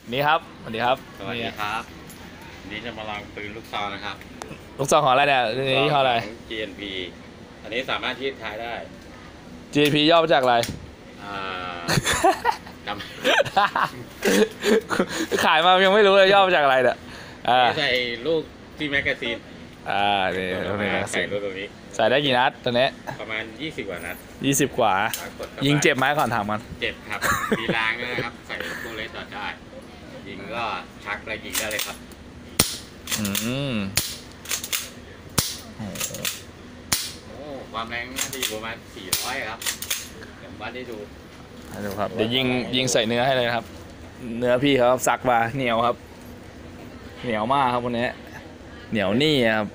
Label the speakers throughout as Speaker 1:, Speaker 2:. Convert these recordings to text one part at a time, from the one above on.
Speaker 1: นี่ครับสวัสดีครับ
Speaker 2: สวัสดีครับนี่จะมาลองปืนลูกซองนะครับ
Speaker 1: ลูกซองของอะไรเนี่ยนี่เขาอะไร
Speaker 2: GNP อันนี้สามารถที่จะใช้ได้
Speaker 1: GNP ย่อมาจากอะไร
Speaker 2: อ่าจำ
Speaker 1: ขายมายังไม่รู้เลยย่อมาจากอะไรเนี่ย
Speaker 2: ใส่ลูกที่แมกกาซีน
Speaker 1: นี่
Speaker 2: ตัวนี้ใส่ลูกตรงนี้
Speaker 1: ใส่ได้กี่นัดตัวนี้
Speaker 2: ประมาณ20กว่านัด
Speaker 1: 20 กว่ายิงเจ็บไหมก่อนถามมัน
Speaker 2: เจ็บครับมีรางด้วยนะครับใส่ลูกเล็กต่อได้ยิงก็ชักแล้วยิงได้เลยครับโอ้ความแรงน่าดีประมาณ400ครับเดี๋ยววัดได้ดู
Speaker 1: ครับเดี๋ยวยิงใส่เนื้อให้เลยครับเนื้อพี่เขาสักมาเหนียวครับเหนียวมากครับวันนี้เหนียวนี่ครับ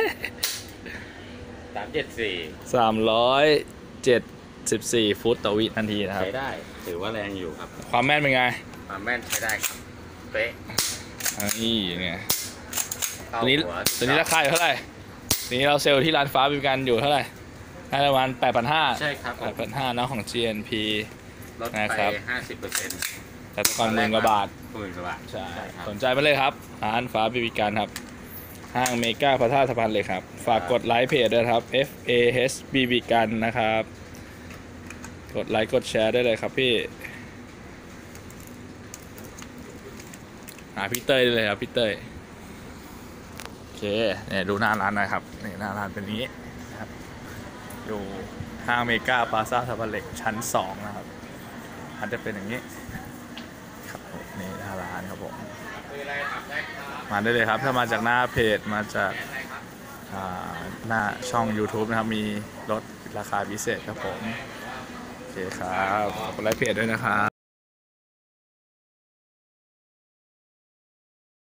Speaker 1: 374 ฟุตต่อวินาทีนะครับ
Speaker 2: ใช้ได้ถือว่าแรงอยู่ครับ
Speaker 1: ความแม่นเป็นไง
Speaker 2: ความแม่นใช้ได้ครับเป๊ะ
Speaker 1: นี่เนี่ยตัวนี้ราคาอยู่เท่าไหร่ตัวนี้เราเซลล์ที่ร้านฟ้าบีกันอยู่เท่าไหร่น่าจะประมาณ 8,500
Speaker 2: ใช่ครับ
Speaker 1: 8,500นะของ GNP
Speaker 2: ลดไป 50%
Speaker 1: แต่ก่อน10,000 กว่าบาทใช่สนใจมาเลยครับร้านฟ้าบีกันครับห้างเมกาพระธาตุสะพานเหล็กครับฝากกดไลค์เพจด้วยครับ FAHBB กันนะครับกดไลค์กดแชร์ได้เลยครับพี่หาพี่เต้ยได้เลยครับพี่เต้ยโอเคเนี่ยดูหน้าร้านหน่อยครับนี่หน้าร้านเป็นนี้นะครับอยู่ห้างเมกาพลาซ่าสะพานเหล็กชั้น2นะครับอาจจะเป็นอย่างนี้ครับนี่หน้าร้านครับผมมาได้เลยครับถ้ามาจากหน้าเพจมาจากหน้าช่อง YouTube นะครับมีลดราคาพิเศษครับผมโอเคครับกดไลค์เพจด้วยนะครับ